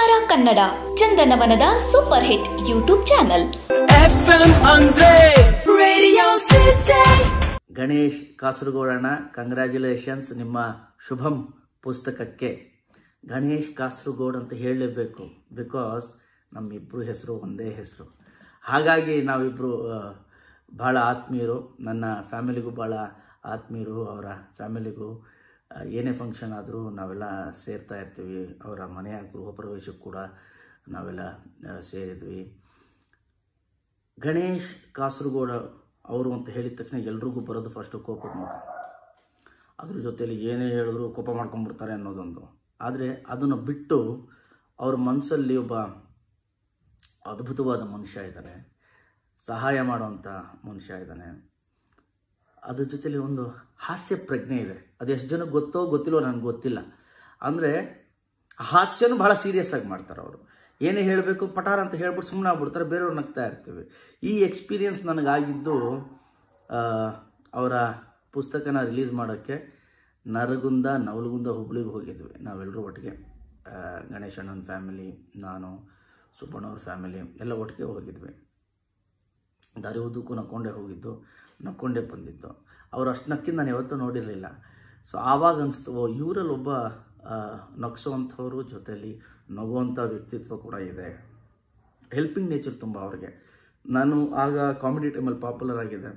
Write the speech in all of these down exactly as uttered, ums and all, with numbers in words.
ಚಿತ್ತಾರ ಕನ್ನಡ ಚಂದನವನದ super hit YouTube channel. Ganesh ಕಾಸರಗೋಡಣ್ಣ, ಕಂಗ್ರ್ಯಾಚುಲೇಷನ್ಸ್ ನಿಮ್ಮ ಶುಭಂ ಪುಸ್ತಕಕ್ಕೆ. ಗಣೇಶ್ ಕಾಸರಗೋಡ್ ಅಂತ ಹೇಳಲೇಬೇಕು, ಬಿಕಾಸ್ ನಮ್ಮಿಬ್ಬರು ಹೆಸರು ಒಂದೇ ಹೆಸರು. ಹಾಗಾಗಿ ನಾವಿಬ್ಬರು ಭಾಳ ಆತ್ಮೀಯರು. ನನ್ನ ಫ್ಯಾಮಿಲಿಗೂ ಭಾಳ ಆತ್ಮೀಯರು, ಅವರ ಫ್ಯಾಮಿಲಿಗೂ ಏನೇ ಫಂಕ್ಷನ್ ಆದರೂ ನಾವೆಲ್ಲ ಸೇರ್ತಾ ಇರ್ತೀವಿ. ಅವರ ಮನೆಯ ಗೃಹ ಪ್ರವೇಶಕ್ಕೂ ಕೂಡ ನಾವೆಲ್ಲ ಸೇರಿದ್ವಿ. ಗಣೇಶ್ ಕಾಸರಗೋಡ ಅವರು ಅಂತ ಹೇಳಿದ ತಕ್ಷಣ ಎಲ್ರಿಗೂ ಬರೋದು ಫಸ್ಟು ಕೋಪದ ಮುಖ. ಅದ್ರ ಜೊತೆಯಲ್ಲಿ ಏನೇ ಹೇಳಿದ್ರು ಕೋಪ ಮಾಡ್ಕೊಂಡ್ಬಿಡ್ತಾರೆ ಅನ್ನೋದೊಂದು. ಆದರೆ ಅದನ್ನು ಬಿಟ್ಟು ಅವ್ರ ಮನಸ್ಸಲ್ಲಿ ಒಬ್ಬ ಅದ್ಭುತವಾದ ಮನುಷ್ಯ ಇದ್ದಾನೆ, ಸಹಾಯ ಮಾಡುವಂಥ ಮನುಷ್ಯ ಇದ್ದಾನೆ. ಅದ್ರ ಜೊತೆಲಿ ಒಂದು ಹಾಸ್ಯ ಪ್ರಜ್ಞೆ ಇದೆ. ಅದು ಎಷ್ಟು ಜನಕ್ಕೆ ಗೊತ್ತೋ ಗೊತ್ತಿಲ್ಲೋ ನನಗೆ ಗೊತ್ತಿಲ್ಲ. ಅಂದರೆ ಹಾಸ್ಯನೂ ಭಾಳ ಸೀರಿಯಸ್ ಆಗಿ ಮಾಡ್ತಾರೆ ಅವರು. ಏನೇ ಹೇಳಬೇಕು ಪಟಾರ ಅಂತ ಹೇಳ್ಬಿಟ್ಟು ಸುಮ್ಮನೆ ಆಗ್ಬಿಡ್ತಾರೆ, ಬೇರೆಯವ್ರು ನಗ್ತಾ ಇರ್ತೀವಿ. ಈ ಎಕ್ಸ್ಪೀರಿಯನ್ಸ್ ನನಗಾಗಿದ್ದು ಅವರ ಪುಸ್ತಕನ ರಿಲೀಸ್ ಮಾಡೋಕ್ಕೆ ನರಗುಂದ ನವಲಗುಂದ ಹುಬ್ಳಿಗೆ ಹೋಗಿದ್ವಿ ನಾವೆಲ್ಲರೂ ಒಟ್ಟಿಗೆ. ಗಣೇಶ್ ಅಣ್ಣನ ಫ್ಯಾಮಿಲಿ, ನಾನು, ಸುಬ್ಬಣ್ಣವ್ರ ಫ್ಯಾಮಿಲಿ ಎಲ್ಲ ಒಟ್ಟಿಗೆ ಹೋಗಿದ್ವಿ. ದಾರಿ ಉದ್ದಕ್ಕೂ ನಕ್ಕೊಂಡೇ ಹೋಗಿದ್ದು, ನಕ್ಕೊಂಡೇ ಬಂದಿದ್ದು. ಅವರು ಅಷ್ಟು ನಕ್ಕಿಂದ ನಾನು ಯಾವತ್ತೂ ನೋಡಿರಲಿಲ್ಲ. ಸೊ ಆವಾಗ ಅನಿಸ್ತು, ಓ ಇವರಲ್ಲಿ ಒಬ್ಬ ನಗಿಸೋವಂಥವ್ರು ಜೊತೆಯಲ್ಲಿ ನಗುವಂಥ ವ್ಯಕ್ತಿತ್ವ ಕೂಡ ಇದೆ. ಹೆಲ್ಪಿಂಗ್ ನೇಚರ್ ತುಂಬ ಅವ್ರಿಗೆ. ನಾನು ಆಗ ಕಾಮಿಡಿ ಟೈಮಲ್ಲಿ ಪಾಪ್ಯುಲರ್ ಆಗಿದೆ.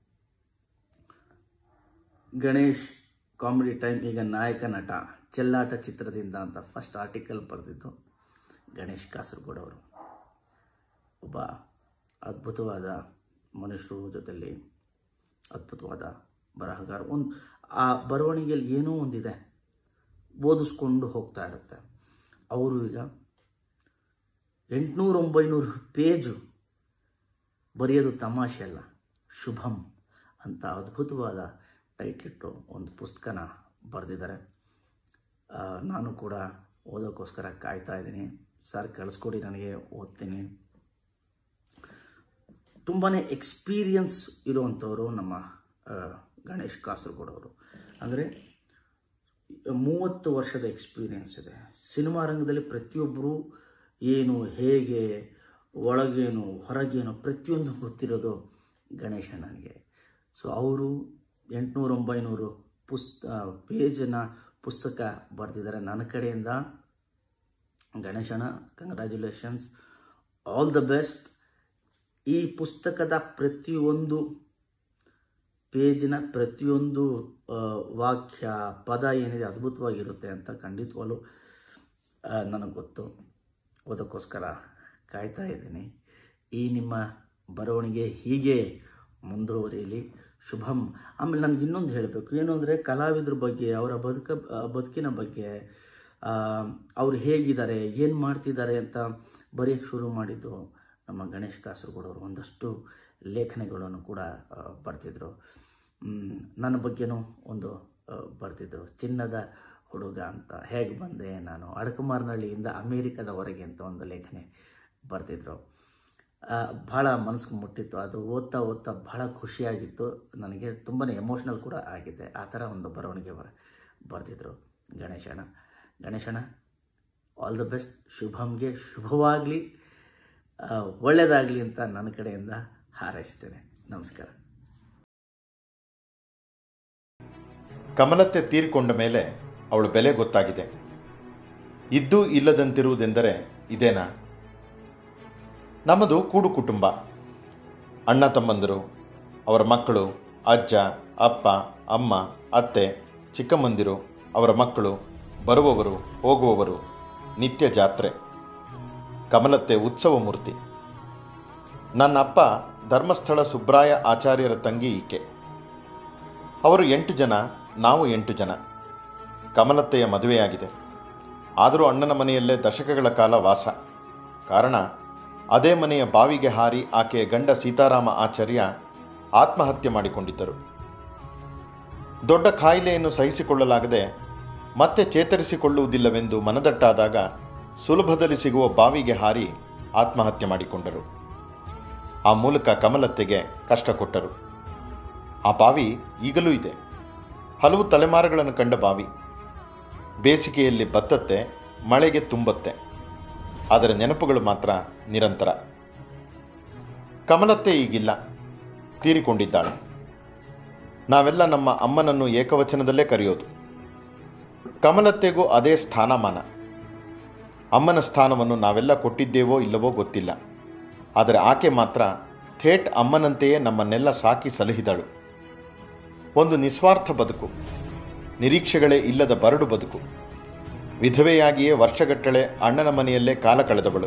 ಗಣೇಶ್ ಕಾಮಿಡಿ ಟೈಮ್ ಈಗ ನಾಯಕ ನಟ ಚೆಲ್ಲಾಟ ಚಿತ್ರದಿಂದ ಅಂತ ಫಸ್ಟ್ ಆರ್ಟಿಕಲ್ ಬರೆದಿದ್ದು ಗಣೇಶ್ ಕಾಸರಗೋಡ್ ಅವರು. ಒಬ್ಬ ಅದ್ಭುತವಾದ ಮನುಷ್ಯರು, ಜೊತೆಯಲ್ಲಿ ಅದ್ಭುತವಾದ ಬರಹಗಾರ. ಒಂದು ಆ ಬರವಣಿಗೆಯಲ್ಲಿ ಏನೋ ಒಂದಿದೆ, ಓದಿಸ್ಕೊಂಡು ಹೋಗ್ತಾ ಇರುತ್ತೆ. ಅವರು ಈಗ ಎಂಟುನೂರು ಒಂಬೈನೂರು ಪೇಜು ಬರೆಯೋದು ತಮಾಷೆ ಅಲ್ಲ, ಶುಭಂ ಅಂತ ಅದ್ಭುತವಾದ ಟೈಟ್ಲಿಟ್ಟು ಒಂದು ಪುಸ್ತಕನ ಬರೆದಿದ್ದಾರೆ. ನಾನು ಕೂಡ ಓದೋಕ್ಕೋಸ್ಕರ ಕಾಯ್ತಾ ಇದ್ದೀನಿ. ಸರ್ ಕಳಿಸ್ಕೊಡಿ, ನನಗೆ ಓದ್ತೀನಿ. ತುಂಬಾ ಎಕ್ಸ್ಪೀರಿಯನ್ಸ್ ಇರುವಂಥವರು ನಮ್ಮ ಗಣೇಶ್ ಕಾಸರಗೋಡ್ ಅವರು. ಅಂದರೆ ಮೂವತ್ತು ವರ್ಷದ ಎಕ್ಸ್ಪೀರಿಯನ್ಸ್ ಇದೆ ಸಿನಿಮಾ ರಂಗದಲ್ಲಿ. ಪ್ರತಿಯೊಬ್ಬರು ಏನು, ಹೇಗೆ, ಒಳಗೇನು, ಹೊರಗೇನು ಪ್ರತಿಯೊಂದು ಗೊತ್ತಿರೋದು ಗಣೇಶ್ ಅಣ್ಣನಿಗೆ. ಸೊ ಅವರು ಎಂಟುನೂರು ಒಂಬೈನೂರು ಪುಸ್ತ ಪೇಜನ್ನ ಪುಸ್ತಕ ಬರೆದಿದ್ದಾರೆ. ನನ್ನ ಕಡೆಯಿಂದ ಗಣೇಶಣ್ಣ, ಕಂಗ್ರ್ಯಾಚುಲೇಷನ್ಸ್, ಆಲ್ ದ ಬೆಸ್ಟ್. ಈ ಪುಸ್ತಕದ ಪ್ರತಿಯೊಂದು ಪೇಜಿನ ಪ್ರತಿಯೊಂದು ವಾಕ್ಯ, ಪದ ಏನಿದೆ ಅದ್ಭುತವಾಗಿರುತ್ತೆ ಅಂತ ಖಂಡಿತವಾಗ್ಲೂ ನನಗೆ ಗೊತ್ತು. ಓದೋಕ್ಕೋಸ್ಕರ ಕಾಯ್ತಾ ಇದ್ದೀನಿ. ಈ ನಿಮ್ಮ ಬರವಣಿಗೆ ಹೀಗೆ ಮುಂದುವರಿಯಲಿ, ಶುಭಂ. ಆಮೇಲೆ ನನಗೆ ಇನ್ನೊಂದು ಹೇಳಬೇಕು, ಏನು ಅಂದರೆ ಕಲಾವಿದ್ರ ಬಗ್ಗೆ, ಅವರ ಬದುಕ ಬದುಕಿನ ಬಗ್ಗೆ, ಅವರು ಹೇಗಿದ್ದಾರೆ, ಏನು ಮಾಡ್ತಿದ್ದಾರೆ ಅಂತ ಬರೆಯೋಕ್ಕೆ ಶುರು ಮಾಡಿದ್ದು ನಮ್ಮ ಗಣೇಶ್ ಕಾಸರಗೋಡ್ ಅವರು. ಒಂದಷ್ಟು ಲೇಖನಗಳನ್ನು ಕೂಡ ಬರ್ತಿದ್ರು. ನನ್ನ ಬಗ್ಗೆನೂ ಒಂದು ಬರ್ತಿದ್ರು, ಚಿನ್ನದ ಹುಡುಗ ಅಂತ, ಹೇಗೆ ಬಂದೆ ನಾನು ಅಡಕಮಾರನಹಳ್ಳಿಯಿಂದ ಅಮೇರಿಕದವರೆಗೆ ಅಂತ ಒಂದು ಲೇಖನೆ ಬರ್ತಿದ್ರು. ಭಾಳ ಮನಸ್ಸಿಗೆ ಮುಟ್ಟಿತ್ತು. ಅದು ಓದ್ತಾ ಓದ್ತಾ ಭಾಳ ಖುಷಿಯಾಗಿತ್ತು ನನಗೆ. ತುಂಬಾ ಎಮೋಷ್ನಲ್ ಕೂಡ ಆಗಿದೆ. ಆ ಥರ ಒಂದು ಬರವಣಿಗೆ ಬರ್ತಿದ್ರು ಗಣೇಶಣ್ಣ. ಗಣೇಶಣ್ಣ, ಆಲ್ ದ ಬೆಸ್ಟ್. ಶುಭಂಗೆ ಶುಭವಾಗಲಿ, ಒಳ್ಳೆಯದಾಗಲಿ ಅಂತ ನನ್ನ ಕಡೆಯಿಂದ ಹಾರೈಸ್ತೇನೆ. ನಮಸ್ಕಾರ. ಕಮಲತ್ತೆ ತೀರಿಕೊಂಡ ಮೇಲೆ ಅವಳ ಬೆಲೆ ಗೊತ್ತಾಗಿದೆ. ಇದ್ದೂ ಇಲ್ಲದಂತಿರುವುದೆಂದರೆ ಇದೇನಾ? ನಮ್ಮದು ಕೂಡು ಕುಟುಂಬ. ಅಣ್ಣ ತಮ್ಮಂದರು, ಅವರ ಮಕ್ಕಳು, ಅಜ್ಜ, ಅಪ್ಪ, ಅಮ್ಮ, ಅತ್ತೆ, ಚಿಕ್ಕಮ್ಮಂದಿರು, ಅವರ ಮಕ್ಕಳು, ಬರುವವರು, ಹೋಗುವವರು, ನಿತ್ಯ ಜಾತ್ರೆ. ಕಮಲತ್ತೆ ಉತ್ಸವ ಮೂರ್ತಿ. ನನ್ನ ಅಪ್ಪ ಧರ್ಮಸ್ಥಳ ಸುಬ್ರಾಯ ಆಚಾರ್ಯರ ತಂಗಿ ಈಕೆ. ಅವರು ಎಂಟು ಜನ, ನಾವು ಎಂಟು ಜನ. ಕಮಲತ್ತೆಯ ಮದುವೆಯಾಗಿದೆ. ಆದರೂ ಅಣ್ಣನ ಮನೆಯಲ್ಲೇ ದಶಕಗಳ ಕಾಲ ವಾಸ. ಕಾರಣ, ಅದೇ ಮನೆಯ ಬಾವಿಗೆ ಹಾರಿ ಆಕೆಯ ಗಂಡ ಸೀತಾರಾಮ ಆಚಾರ್ಯ ಆತ್ಮಹತ್ಯೆ ಮಾಡಿಕೊಂಡಿದ್ದರು. ದೊಡ್ಡ ಕಾಯಿಲೆಯನ್ನು ಸಹಿಸಿಕೊಳ್ಳಲಾಗದೆ ಮತ್ತೆ ಚೇತರಿಸಿಕೊಳ್ಳುವುದಿಲ್ಲವೆಂದು ಮನದಟ್ಟಾದಾಗ ಸುಲಭದಲ್ಲಿ ಸಿಗುವ ಬಾವಿಗೆ ಹಾರಿ ಆತ್ಮಹತ್ಯೆ ಮಾಡಿಕೊಂಡರು. ಆ ಮೂಲಕ ಕಮಲತ್ತೆಗೆ ಕಷ್ಟ ಕೊಟ್ಟರು. ಆ ಬಾವಿ ಈಗಲೂ ಇದೆ. ಹಲವು ತಲೆಮಾರುಗಳನ್ನು ಕಂಡ ಬಾವಿ. ಬೇಸಿಗೆಯಲ್ಲಿ ಬತ್ತತ್ತೆ, ಮಳೆಗೆ ತುಂಬತ್ತೆ. ಆದರೆ ನೆನಪುಗಳು ಮಾತ್ರ ನಿರಂತರ. ಕಮಲತ್ತೆ ಈಗಿಲ್ಲ, ತೀರಿಕೊಂಡಿದ್ದಾಳೆ. ನಾವೆಲ್ಲ ನಮ್ಮ ಅಮ್ಮನನ್ನು ಏಕವಚನದಲ್ಲೇ ಕರೆಯೋದು. ಕಮಲತ್ತೆಗೂ ಅದೇ ಸ್ಥಾನಮಾನ. ಅಮ್ಮನ ಸ್ಥಾನವನ್ನು ನಾವೆಲ್ಲ ಕೊಟ್ಟಿದ್ದೇವೋ ಇಲ್ಲವೋ ಗೊತ್ತಿಲ್ಲ. ಆದರೆ ಆಕೆ ಮಾತ್ರ ಥೇಟ್ ಅಮ್ಮನಂತೆಯೇ ನಮ್ಮನ್ನೆಲ್ಲ ಸಾಕಿ ಸಲಹಿದಳು. ಒಂದು ನಿಸ್ವಾರ್ಥ ಬದುಕು, ನಿರೀಕ್ಷೆಗಳೇ ಇಲ್ಲದ ಬರಡು ಬದುಕು. ವಿಧವೆಯಾಗಿಯೇ ವರ್ಷಗಟ್ಟಲೆ ಅಣ್ಣನ ಮನೆಯಲ್ಲೇ ಕಾಲ ಕಳೆದವಳು.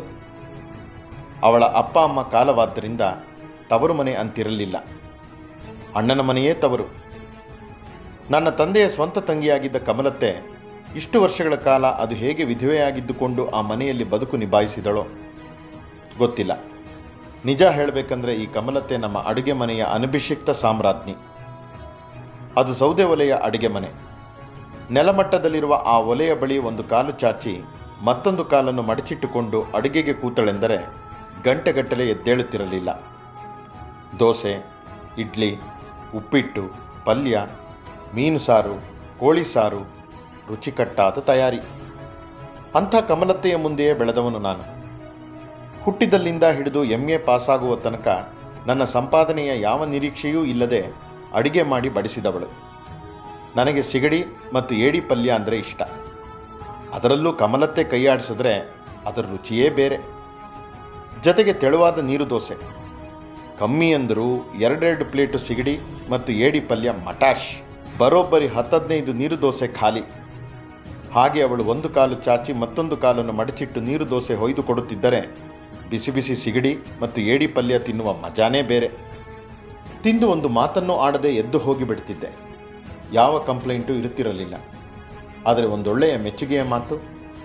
ಅವಳ ಅಪ್ಪ ಅಮ್ಮ ಕಾಲವಾದ್ದರಿಂದ ತವರು ಮನೆ ಅಂತಿರಲಿಲ್ಲ, ಅಣ್ಣನ ಮನೆಯೇ ತವರು. ನನ್ನ ತಂದೆಯ ಸ್ವಂತ ತಂಗಿಯಾಗಿದ್ದ ಕಮಲತ್ತೆ ಇಷ್ಟು ವರ್ಷಗಳ ಕಾಲ ಅದು ಹೇಗೆ ವಿಧವೆಯಾಗಿದ್ದುಕೊಂಡು ಆ ಮನೆಯಲ್ಲಿ ಬದುಕು ನಿಭಾಯಿಸಿದಳೋ ಗೊತ್ತಿಲ್ಲ. ನಿಜ ಹೇಳಬೇಕಂದ್ರೆ ಈ ಕಮಲತ್ತೆ ನಮ್ಮ ಅಡುಗೆ ಮನೆಯ ಅನಭಿಷಿಕ್ತ ಸಾಮ್ರಾಜ್ಞಿ. ಅದು ಸೌದೆ ಒಲೆಯ ಅಡುಗೆ ಮನೆ. ನೆಲಮಟ್ಟದಲ್ಲಿರುವ ಆ ಒಲೆಯ ಬಳಿ ಒಂದು ಕಾಲು ಚಾಚಿ ಮತ್ತೊಂದು ಕಾಲನ್ನು ಮಡಚಿಟ್ಟುಕೊಂಡು ಅಡುಗೆಗೆ ಕೂತಳೆಂದರೆ ಗಂಟೆಗಟ್ಟಲೆ ಎದ್ದೇಳುತ್ತಿರಲಿಲ್ಲ. ದೋಸೆ, ಇಡ್ಲಿ, ಉಪ್ಪಿಟ್ಟು, ಪಲ್ಯ, ಮೀನು ಸಾರು, ಕೋಳಿ ಸಾರು, ರುಚಿಕಟ್ಟಾದ ತಯಾರಿ. ಅಂಥ ಕಮಲತ್ತೆಯ ಮುಂದೆಯೇ ಬೆಳೆದವನು ನಾನು. ಹುಟ್ಟಿದಲ್ಲಿಂದ ಹಿಡಿದು ಎಂ ಎ ಪಾಸಾಗುವ ತನಕ ನನ್ನ ಸಂಪಾದನೆಯ ಯಾವ ನಿರೀಕ್ಷೆಯೂ ಇಲ್ಲದೆ ಅಡಿಗೆ ಮಾಡಿ ಬಡಿಸಿದವಳು. ನನಗೆ ಸಿಗಡಿ ಮತ್ತು ಏಡಿ ಪಲ್ಯ ಅಂದರೆ ಇಷ್ಟ. ಅದರಲ್ಲೂ ಕಮಲತ್ತೆ ಕೈಯಾಡಿಸಿದ್ರೆ ಅದರ ರುಚಿಯೇ ಬೇರೆ. ಜೊತೆಗೆ ತೆಳುವಾದ ನೀರು ದೋಸೆ. ಕಮ್ಮಿ ಅಂದರೂ ಎರಡೆರಡು ಪ್ಲೇಟು ಸಿಗಡಿ ಮತ್ತು ಏಡಿ ಪಲ್ಯ ಮಟಾಶ್. ಬರೋಬ್ಬರಿ ಹತ್ತದೈದು ನೀರು ದೋಸೆ ಖಾಲಿ. ಹಾಗೆ ಅವಳು ಒಂದು ಕಾಲು ಚಾಚಿ ಮತ್ತೊಂದು ಕಾಲನ್ನು ಮಡಚಿಟ್ಟು ನೀರು ದೋಸೆ ಹೊಯ್ದು ಕೊಡುತ್ತಿದ್ದರೆ ಬಿಸಿ ಬಿಸಿ ಸಿಗಡಿ ಮತ್ತು ಏಡಿ ಪಲ್ಯ ತಿನ್ನುವ ಮಜಾನೇ ಬೇರೆ. ತಿಂದು ಒಂದು ಮಾತನ್ನೂ ಆಡದೆ ಎದ್ದು ಹೋಗಿಬಿಡ್ತಿದ್ದೆ. ಯಾವ ಕಂಪ್ಲೇಂಟು ಇರುತ್ತಿರಲಿಲ್ಲ. ಆದರೆ ಒಂದೊಳ್ಳೆಯ ಮೆಚ್ಚುಗೆಯ ಮಾತು,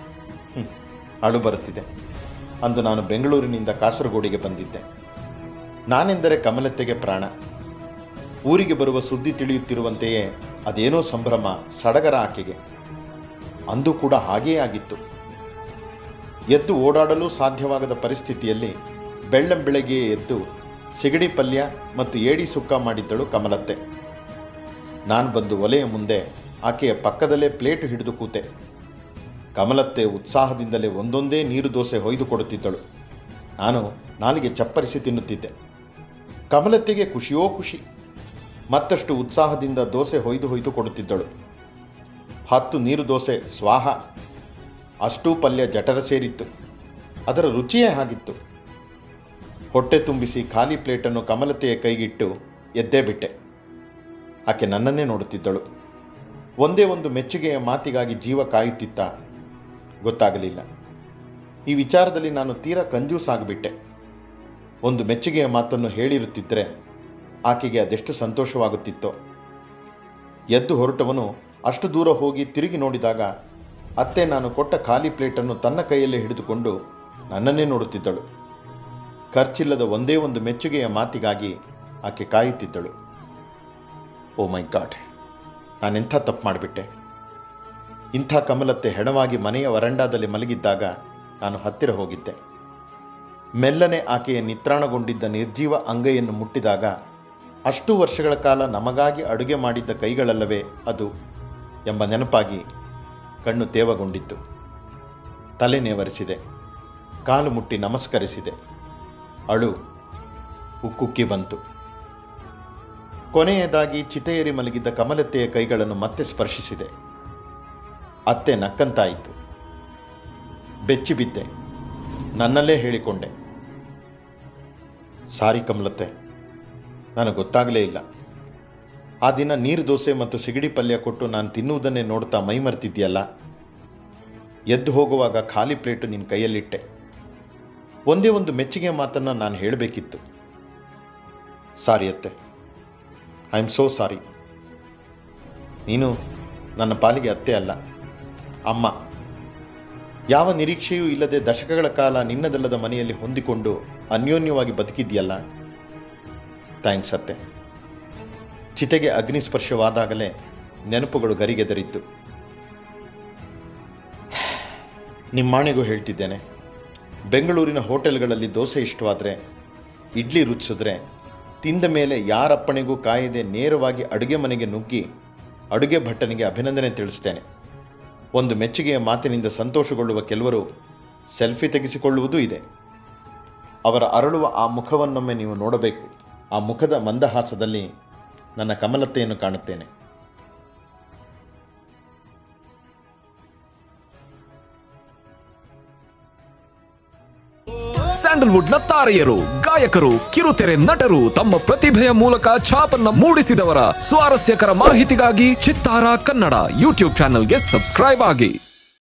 ಅಳು ಬರುತ್ತಿದೆ. ಅಂದು ನಾನು ಬೆಂಗಳೂರಿನಿಂದ ಕಾಸರಗೋಡಿಗೆ ಬಂದಿದ್ದೆ. ನಾನೆಂದರೆ ಕಮಲತ್ತೆಗೆ ಪ್ರಾಣ. ಊರಿಗೆ ಬರುವ ಸುದ್ದಿ ತಿಳಿಯುತ್ತಿರುವಂತೆಯೇ ಅದೇನೋ ಸಂಭ್ರಮ, ಸಡಗರ ಆಕೆಗೆ. ಅಂದು ಕೂಡ ಹಾಗೇ ಆಗಿತ್ತು. ಎದ್ದು ಓಡಾಡಲು ಸಾಧ್ಯವಾಗದ ಪರಿಸ್ಥಿತಿಯಲ್ಲಿ ಬೆಳ್ಳಂಬೆಳಗ್ಗೆಯೇ ಎದ್ದು ಸಿಗಡಿ ಪಲ್ಯ ಮತ್ತು ಏಡಿ ಸುಕ್ಕ ಮಾಡಿದ್ದಳು ಕಮಲತ್ತೆ. ನಾನು ಬಂದು ಒಲೆಯ ಮುಂದೆ ಆಕೆಯ ಪಕ್ಕದಲ್ಲೇ ಪ್ಲೇಟು ಹಿಡಿದು ಕೂತೆ. ಕಮಲತ್ತೆ ಉತ್ಸಾಹದಿಂದಲೇ ಒಂದೊಂದೇ ನೀರು ದೋಸೆ ಹೊಯ್ದು ಕೊಡುತ್ತಿದ್ದಳು. ನಾನು ನಾಲಿಗೆ ಚಪ್ಪರಿಸಿ ತಿನ್ನುತ್ತಿದ್ದೆ. ಕಮಲತ್ತೆಗೆ ಖುಷಿಯೋ ಖುಷಿ. ಮತ್ತಷ್ಟು ಉತ್ಸಾಹದಿಂದ ದೋಸೆ ಹೊಯ್ದು ಹೊಯ್ದು ಕೊಡುತ್ತಿದ್ದಳು. ಹತ್ತು ನೀರು ದೋಸೆ ಸ್ವಾಹ. ಅಷ್ಟೂ ಪಲ್ಯ ಜಠರ ಸೇರಿತ್ತು. ಅದರ ರುಚಿಯೇ ಹಾಗಿತ್ತು. ಹೊಟ್ಟೆ ತುಂಬಿಸಿ ಖಾಲಿ ಪ್ಲೇಟನ್ನು ಕಮಲತೆಯ ಕೈಗಿಟ್ಟು ಎದ್ದೇ ಬಿಟ್ಟೆ. ಆಕೆ ನನ್ನನ್ನೇ ನೋಡುತ್ತಿದ್ದಳು. ಒಂದೇ ಒಂದು ಮೆಚ್ಚುಗೆಯ ಮಾತಿಗಾಗಿ ಜೀವ ಕಾಯುತ್ತಿತ್ತ ಗೊತ್ತಾಗಲಿಲ್ಲ. ಈ ವಿಚಾರದಲ್ಲಿ ನಾನು ತೀರಾ ಕಂಜೂಸಾಗಿಬಿಟ್ಟೆ. ಒಂದು ಮೆಚ್ಚುಗೆಯ ಮಾತನ್ನು ಹೇಳಿರುತ್ತಿದ್ದರೆ ಆಕೆಗೆ ಅದೆಷ್ಟು ಸಂತೋಷವಾಗುತ್ತಿತ್ತೋ. ಎದ್ದು ಹೊರಟವನು ಅಷ್ಟು ದೂರ ಹೋಗಿ ತಿರುಗಿ ನೋಡಿದಾಗ ಅತ್ತೆ ನಾನು ಕೊಟ್ಟ ಖಾಲಿ ಪ್ಲೇಟನ್ನು ತನ್ನ ಕೈಯಲ್ಲೇ ಹಿಡಿದುಕೊಂಡು ನನ್ನನ್ನೇ ನೋಡುತ್ತಿದ್ದಳು. ಖರ್ಚಿಲ್ಲದ ಒಂದೇ ಒಂದು ಮೆಚ್ಚುಗೆಯ ಮಾತಿಗಾಗಿ ಆಕೆ ಕಾಯುತ್ತಿದ್ದಳು. ಓ ಮೈ ಗಾಡ್, ನಾನೆಂಥ ತಪ್ಪು ಮಾಡಿಬಿಟ್ಟೆ. ಇಂಥ ಕಮಲತ್ತೆ ಹೆಣವಾಗಿ ಮನೆಯ ವರಂಡಾದಲ್ಲಿ ಮಲಗಿದ್ದಾಗ ನಾನು ಹತ್ತಿರ ಹೋಗಿದ್ದೆ. ಮೆಲ್ಲನೆ ಆಕೆಯ ನಿತ್ರಾಣಗೊಂಡಿದ್ದ ನಿರ್ಜೀವ ಅಂಗೈಯನ್ನು ಮುಟ್ಟಿದಾಗ ಅಷ್ಟು ವರ್ಷಗಳ ಕಾಲ ನಮಗಾಗಿ ಅಡುಗೆ ಮಾಡಿದ್ದ ಕೈಗಳಲ್ಲವೇ ಅದು ಎಂಬ ನೆನಪಾಗಿ ಕಣ್ಣು ತೇವಗೊಂಡಿತ್ತು. ತಲೆ ನೇವರಿಸಿದೆ. ಕಾಲು ಮುಟ್ಟಿ ನಮಸ್ಕರಿಸಿದೆ. ಅಳು ಉಕ್ಕುಕ್ಕಿ ಬಂತು. ಕೊನೆಯದಾಗಿ ಚಿತೆಯೇರಿ ಮಲಗಿದ್ದ ಕಮಲತ್ತೆಯ ಕೈಗಳನ್ನು ಮತ್ತೆ ಸ್ಪರ್ಶಿಸಿದೆ. ಅತ್ತೆ ನಕ್ಕಂತಾಯಿತು. ಬೆಚ್ಚಿಬಿದ್ದೆ. ನನ್ನಲ್ಲೇ ಹೇಳಿಕೊಂಡೆ, ಸಾರಿ ಕಮಲತ್ತೆ, ನನಗೆ ಗೊತ್ತಾಗಲೇ ಇಲ್ಲ. ಆ ದಿನ ನೀರು ದೋಸೆ ಮತ್ತು ಸಿಗಡಿ ಪಲ್ಯ ಕೊಟ್ಟು ನಾನು ತಿನ್ನುವುದನ್ನೇ ನೋಡ್ತಾ ಮೈಮರ್ತಿದ್ಯಲ್ಲ. ಎದ್ದು ಹೋಗುವಾಗ ಖಾಲಿ ಪ್ಲೇಟು ನಿನ್ನ ಕೈಯಲ್ಲಿಟ್ಟೆ. ಒಂದೇ ಒಂದು ಮೆಚ್ಚುಗೆ ಮಾತನ್ನು ನಾನು ಹೇಳಬೇಕಿತ್ತು. ಸಾರಿ ಅತ್ತೆ, ಐ ಆಮ್ ಸೋ ಸಾರಿ. ನೀನು ನನ್ನ ಪಾಲಿಗೆ ಅತ್ತೆ ಅಲ್ಲ, ಅಮ್ಮ. ಯಾವ ನಿರೀಕ್ಷೆಯೂ ಇಲ್ಲದೆ ದಶಕಗಳ ಕಾಲ ನಿನ್ನದಲ್ಲದ ಮನೆಯಲ್ಲಿ ಹೊಂದಿಕೊಂಡು ಅನ್ಯೋನ್ಯವಾಗಿ ಬದುಕಿದ್ಯಲ್ಲ. ಥ್ಯಾಂಕ್ಸ್ ಅತ್ತೆ. ಚಿತೆಗೆ ಅಗ್ನಿಸ್ಪರ್ಶವಾದಾಗಲೇ ನೆನಪುಗಳು ಗರಿಗೆದರಿತ್ತು. ನಿಮ್ಮಾಣೆಗೂ ಹೇಳ್ತಿದ್ದೇನೆ, ಬೆಂಗಳೂರಿನ ಹೋಟೆಲ್ಗಳಲ್ಲಿ ದೋಸೆ ಇಷ್ಟವಾದರೆ, ಇಡ್ಲಿ ರುಚಿಸಿದ್ರೆ ತಿಂದ ಮೇಲೆ ಯಾರಪ್ಪಣೆಗೂ ಕಾಯದೆ ನೇರವಾಗಿ ಅಡುಗೆ ಮನೆಗೆ ನುಗ್ಗಿ ಅಡುಗೆ ಭಟ್ಟನಿಗೆ ಅಭಿನಂದನೆ ತಿಳಿಸ್ತೇನೆ. ಒಂದು ಮೆಚ್ಚುಗೆಯ ಮಾತಿನಿಂದ ಸಂತೋಷಗೊಳ್ಳುವ ಕೆಲವರು ಸೆಲ್ಫಿ ತೆಗೆಸಿಕೊಳ್ಳುವುದೂ ಇದೆ. ಅವರ ಅರಳುವ ಆ ಮುಖವನ್ನೊಮ್ಮೆ ನೀವು ನೋಡಬೇಕು. ಆ ಮುಖದ ಮಂದಹಾಸದಲ್ಲಿ ನನ್ನ ಕಮಲತ್ತೆಯನ್ನು ಕಾಣುತ್ತೇನೆ. ಸ್ಯಾಂಡಲ್ವುಡ್ನ ತಾರೆಯರು, ಗಾಯಕರು, ಕಿರುತೆರೆ ನಟರು ತಮ್ಮ ಪ್ರತಿಭೆಯ ಮೂಲಕ ಛಾಪನ್ನ ಮೂಡಿಸಿದವರ ಸ್ವಾರಸ್ಯಕರ ಮಾಹಿತಿಗಾಗಿ ಚಿತ್ತಾರ ಕನ್ನಡ ಯೂಟ್ಯೂಬ್ ಚಾನೆಲ್ಗೆ ಸಬ್ಸ್ಕ್ರೈಬ್ ಆಗಿ.